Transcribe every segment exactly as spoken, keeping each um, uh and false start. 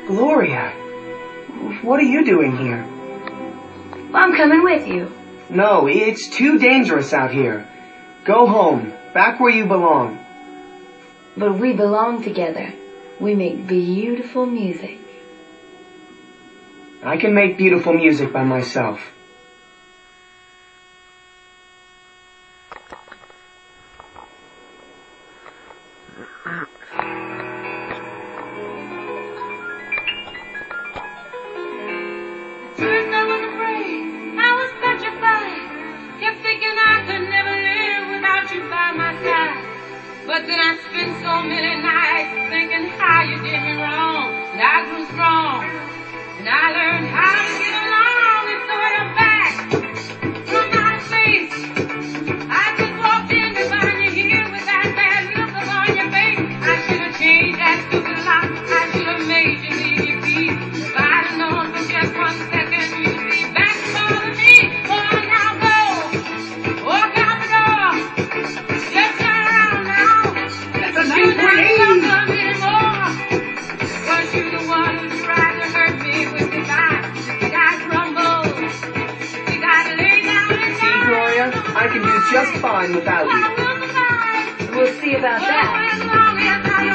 Gloria, what are you doing here? Well, I'm coming with you. No, it's too dangerous out here. Go home, back where you belong. But we belong together. We make beautiful music. I can make beautiful music by myself. But then I spent so many nights thinking how you did me wrong. And I grew strong. And I learned how to get along. And so when I'm back from my face, I just walked in to find you here with that bad look upon your face. I should have changed that stupid lock. I should have made you leave your feet. If I'd have known for just one second you'd be back to bother me. Oh, now go. Walk out the door. Just turn around now. That's a nice way. See, Gloria, I can do just fine without you. We'll see about that.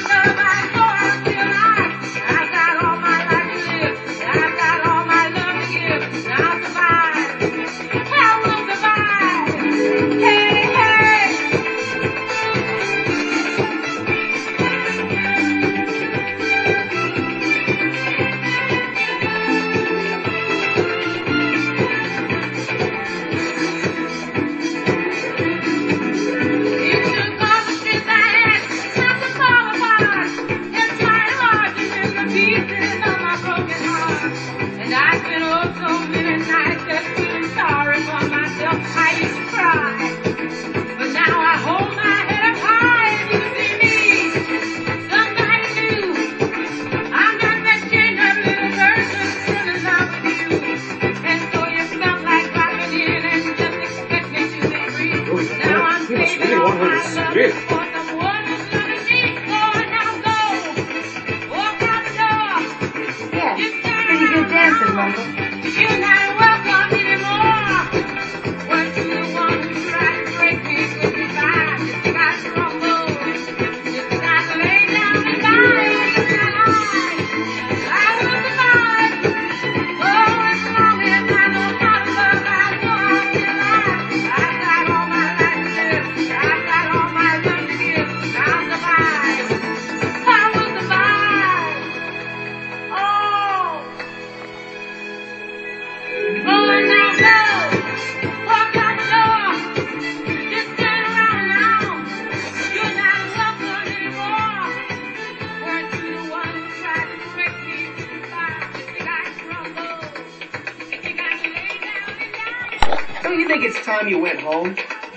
Don't you think it's time you went home?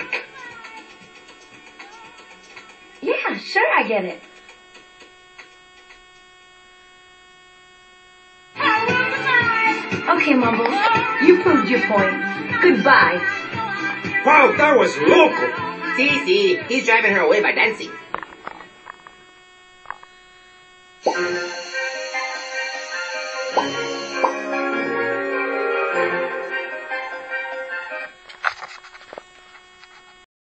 Yeah, sure, I get it. Okay, Mumbles, you proved your point. Goodbye. Wow, that was local. See, see, he's driving her away by dancing.